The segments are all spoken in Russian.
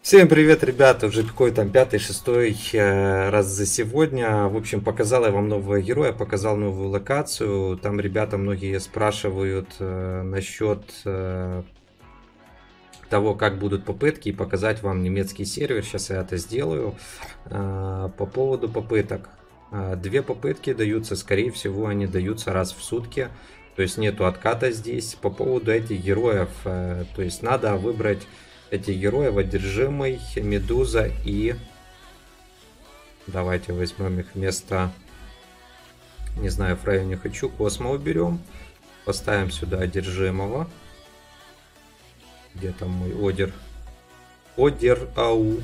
Всем привет, ребята! Уже какой там пятый, шестой раз за сегодня. В общем, показал я вам нового героя, показал новую локацию. Там ребята многие спрашивают насчет того, как будут попытки, и показать вам немецкий сервер. Сейчас я это сделаю. По поводу попыток. Две попытки даются, скорее всего, они даются раз в сутки. То есть нету отката здесь. По поводу этих героев, то есть надо выбрать этих героев: одержимый, медуза и... Давайте возьмем их вместо... Не знаю, Фрейю не хочу, Космо уберем. Поставим сюда одержимого. Где там мой Одер? Одер Ау.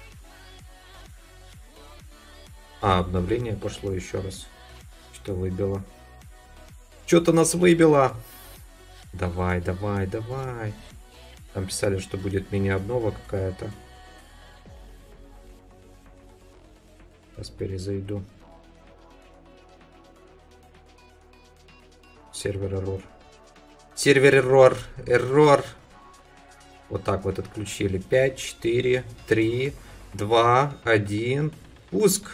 Обновление пошло еще раз. Что выбило? Что-то нас выбило. Давай, давай, давай. Там писали, что будет мини-обнова какая-то. Сейчас перезайду. Сервер эррор. Сервер эррор. Эррор. Вот так вот отключили. 5, 4, 3, 2, 1. Пуск.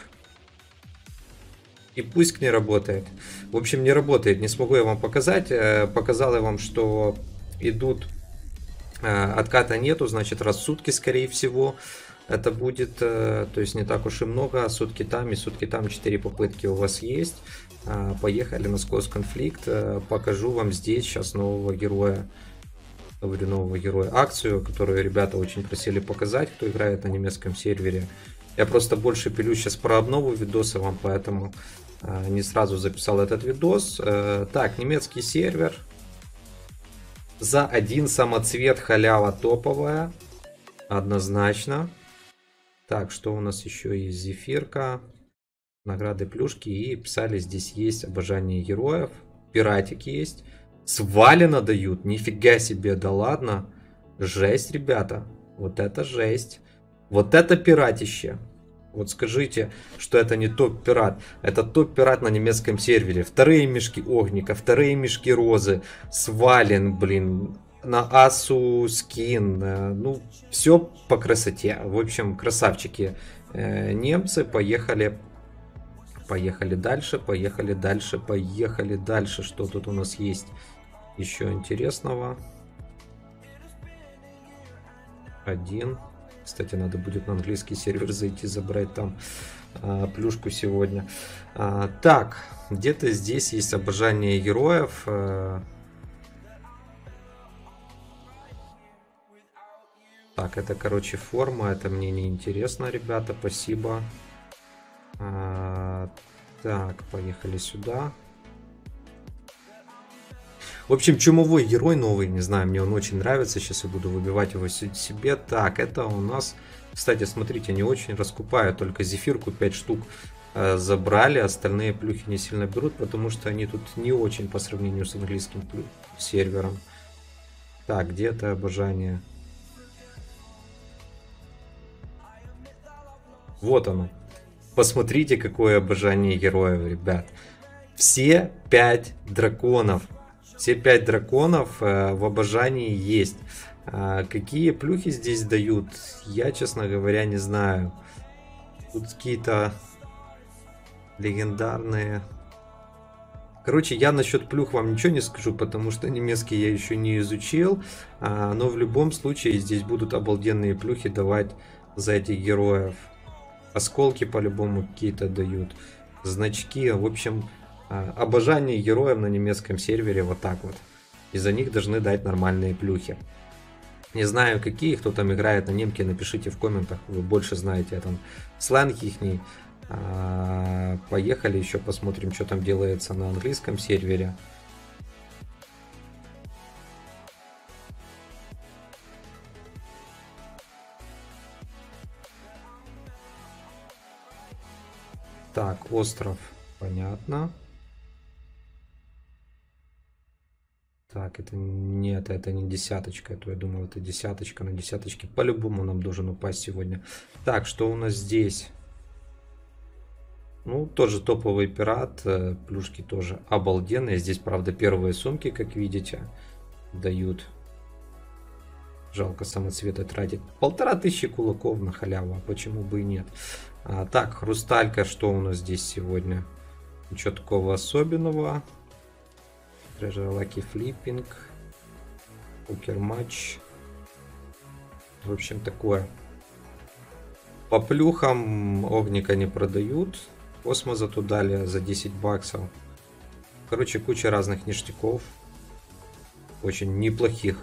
И пуск не работает. В общем, не работает. Не смогу я вам показать. Показал я вам, что идут... Отката нету, значит, раз в сутки, скорее всего, это будет, то есть не так уж и много, сутки там и сутки там, 4 попытки у вас есть. Поехали на Сквозь конфликт, покажу вам здесь сейчас нового героя, говорю, нового героя, акцию, которую ребята очень просили показать, кто играет на немецком сервере. Я просто больше пилю сейчас про обнову видоса вам, поэтому не сразу записал этот видос. Так, немецкий сервер. За один самоцвет халява топовая. Однозначно. Так, что у нас еще есть? Зефирка. Награды, плюшки. И писали, здесь есть обожание героев. Пиратик есть. Свалено дают. Нифига себе, да ладно. Жесть, ребята. Вот это жесть. Вот это пиратище. Вот скажите, что это не топ-пират. Это топ-пират на немецком сервере. Вторые мешки огника, вторые мешки розы. Свален, блин. На асу скин. Ну, все по красоте. В общем, красавчики. Немцы, поехали. Поехали дальше, поехали дальше, поехали дальше. Что тут у нас есть еще интересного? Один. Кстати, надо будет на английский сервер зайти, забрать там плюшку сегодня. Так, где-то здесь есть обожание героев. Так, это, короче, форма. Это мне не интересно, ребята. Спасибо. Так, поехали сюда. В общем, чумовой герой новый, не знаю, мне он очень нравится, сейчас я буду выбивать его себе. Так, это у нас, кстати, смотрите, не очень раскупают, только зефирку 5 штук забрали, остальные плюхи не сильно берут, потому что они тут не очень по сравнению с английским сервером. Так, где это обожание? Вот оно. Посмотрите, какое обожание героев, ребят. Все 5 драконов. Все 5 драконов в обожании есть. Какие плюхи здесь дают, я, честно говоря, не знаю. Тут какие-то легендарные. Короче, я насчет плюх вам ничего не скажу, потому что немецкий я еще не изучил. Но в любом случае здесь будут обалденные плюхи давать за этих героев. Осколки по-любому какие-то дают. Значки, в общем... Обожание героев на немецком сервере вот так вот. И за них должны дать нормальные плюхи. Не знаю какие, кто там играет на немке, напишите в комментах, вы больше знаете там сленг ихний. Поехали еще посмотрим, что там делается на английском сервере. Так, остров, понятно. Так, это нет, это не десяточка, это я думал, это десяточка, на десяточке по-любому нам должен упасть сегодня. Так, что у нас здесь? Ну, тоже топовый пират, плюшки тоже обалденные. Здесь, правда, первые сумки, как видите, дают. Жалко самоцветы тратить. 1500 кулаков на халяву, почему бы и нет. Так, хрусталька, что у нас здесь сегодня? Ничего такого особенного. Treasure Lucky Flipping. Покер матч. В общем, такое. По плюхам огника не продают. Космоза туда дали за 10 баксов. Короче, куча разных ништяков. Очень неплохих.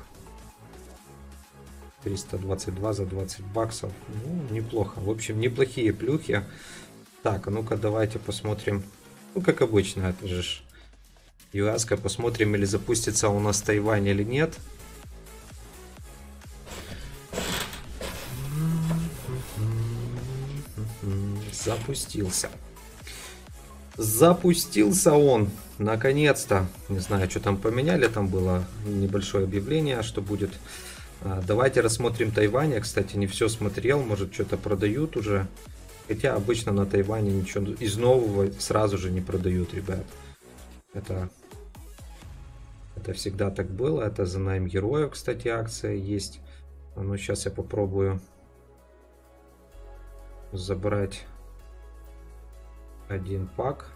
322 за 20 баксов. Ну, неплохо. В общем, неплохие плюхи. Так, а ну-ка давайте посмотрим. Ну, как обычно, это же юаска. Посмотрим, или запустится у нас Тайвань или нет. Запустился. Запустился он. Наконец-то. Не знаю, что там поменяли. Там было небольшое объявление, что будет. Давайте рассмотрим Тайвань. Я, кстати, не все смотрел. Может, что-то продают уже. Хотя обычно на Тайване ничего из нового сразу же не продают, ребят. Это всегда так было. Это за найм героев, кстати, акция есть. Ну, сейчас я попробую забрать один пак.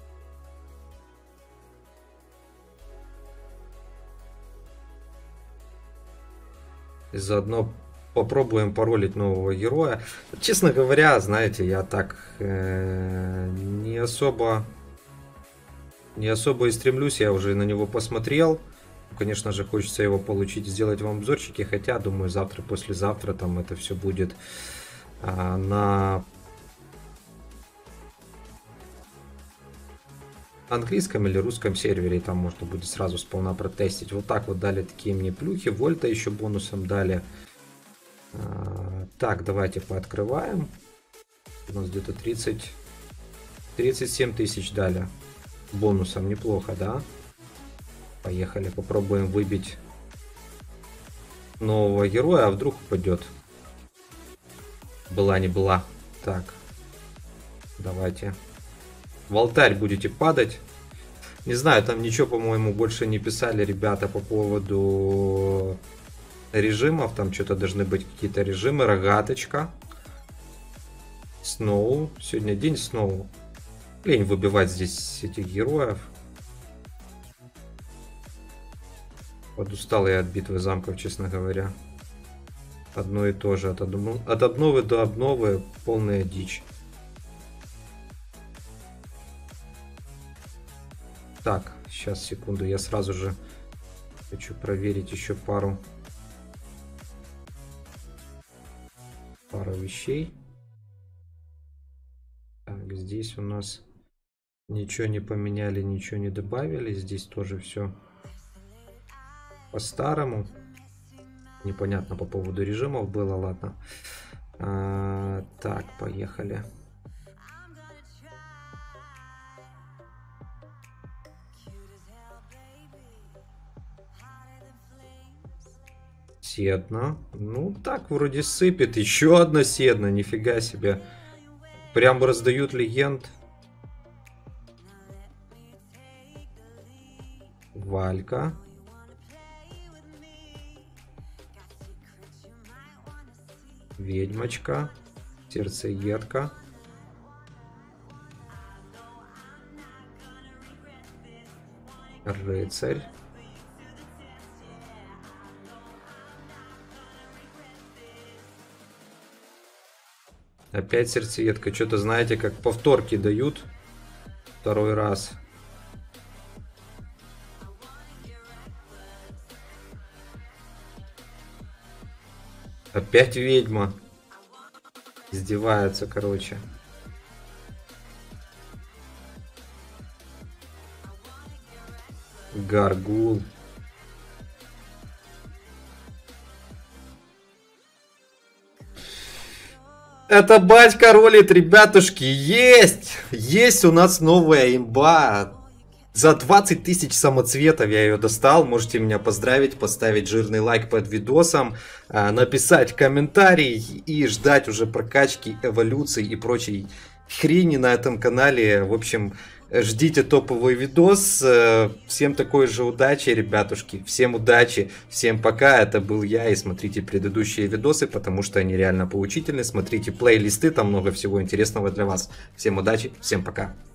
И заодно попробуем паролить нового героя. Честно говоря, знаете, я так не особо и стремлюсь. Я уже на него посмотрел. Конечно же, хочется его получить, сделать вам обзорчики. Хотя, думаю, завтра, послезавтра там это все будет на английском или русском сервере, и там можно будет сразу сполна протестить. Вот так вот дали такие мне плюхи. Вольта еще бонусом дали. Так, давайте пооткрываем. У нас где-то 37 тысяч дали бонусом. Неплохо, да? Поехали, попробуем выбить нового героя, а вдруг упадет. Была не была. Так, давайте. В алтарь будете падать. Не знаю, там ничего, по-моему, больше не писали ребята по поводу режимов. Там что-то должны быть какие-то режимы. Рогаточка. Сноу. Сегодня день Сноу. Лень выбивать здесь этих героев. Подустал я от битвы замков, честно говоря. Одно и то же. От обновы до обновы полная дичь. Так, сейчас, секунду, я сразу же хочу проверить еще пару вещей. Так, здесь у нас ничего не поменяли, ничего не добавили. Здесь тоже все по-старому. Непонятно по поводу режимов было, ладно. Так, поехали. Седна. Ну, так вроде сыпет. Еще одна седна. Нифига себе. Прям раздают легенд. Валька. Ведьмочка. Сердцеедка. Рыцарь. Опять сердцеедка. Что-то, знаете, как повторки дают. Второй раз. Опять ведьма. Издеваются, короче. Гаргул. Это батька ролит, ребятушки. Есть у нас новая имба. За 20 тысяч самоцветов я ее достал. Можете меня поздравить, поставить жирный лайк под видосом, написать комментарий и ждать уже прокачки, эволюций и прочей хрени на этом канале. В общем, Ждите топовый видос. Всем такой же удачи, ребятушки. Всем удачи, всем пока. Это был я. И смотрите предыдущие видосы, потому что они реально поучительны. Смотрите плейлисты, там много всего интересного для вас. Всем удачи, всем пока.